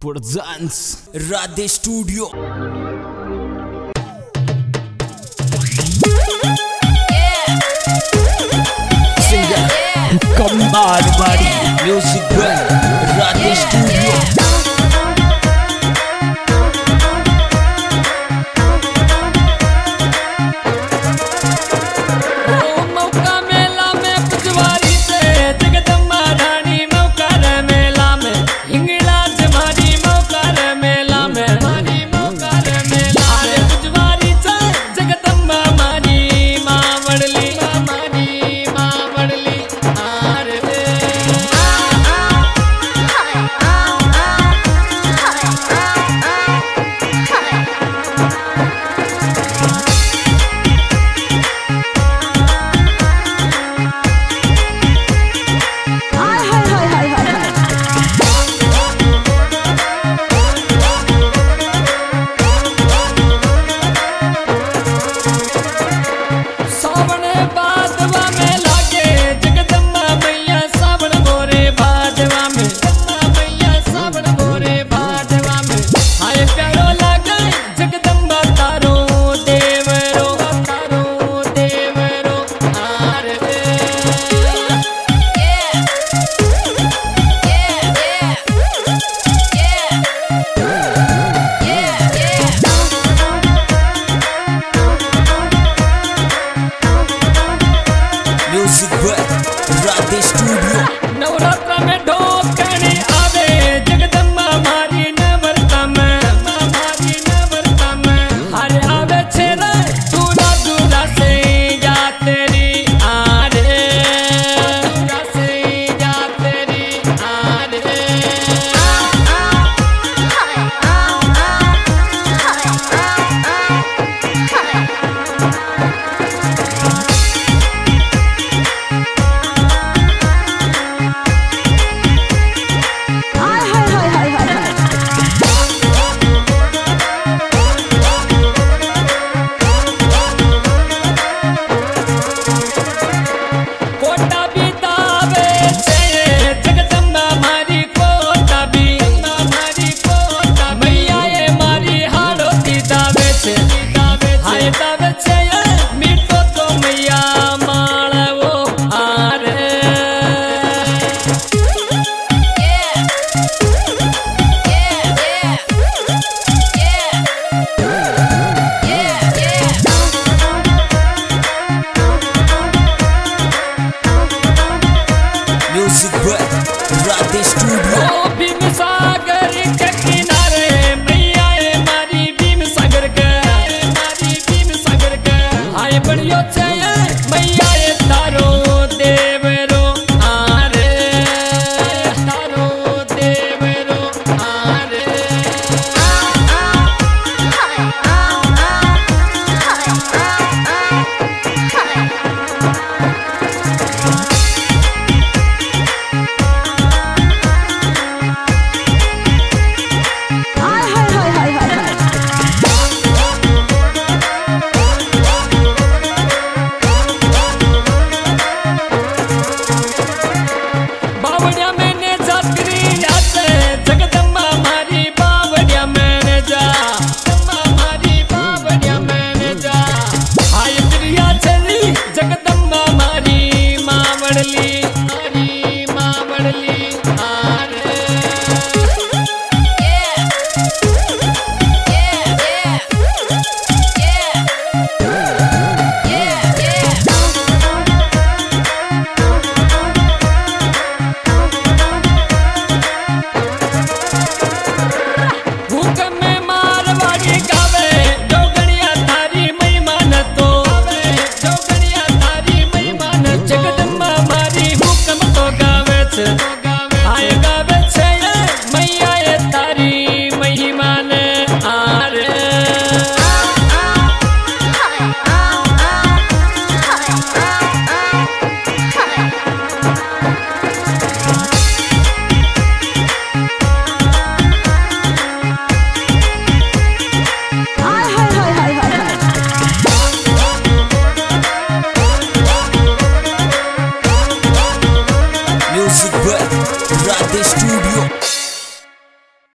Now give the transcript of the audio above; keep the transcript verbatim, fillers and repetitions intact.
presents Radhe Studio. Singer Kambar Bari, music by Radhe Studio. Music by Radhe Studio. Navratra में ढोल करने आवे जगदम्बा मारी नवरता में मारी नवरता में हरे आवे छेरा दूरा दूरा से जा तेरी आरे दूरा से जा तेरी आरे Music by Radhe Studio. Bhim सागर के किनारे मैया मारी भीम सागर के मारी भीम सागर के आए बड़ियो चया मैया तारो देवरो आरे तारो देवरो आरे बावड़िया मैंने जात्री जाते जगदम्बा मारी बावड़िया मैंने जा जगदम्बा मारी बावड़िया मैंने जा हाय प्रिया चली जगदम्बा मारी मावड़ली मारी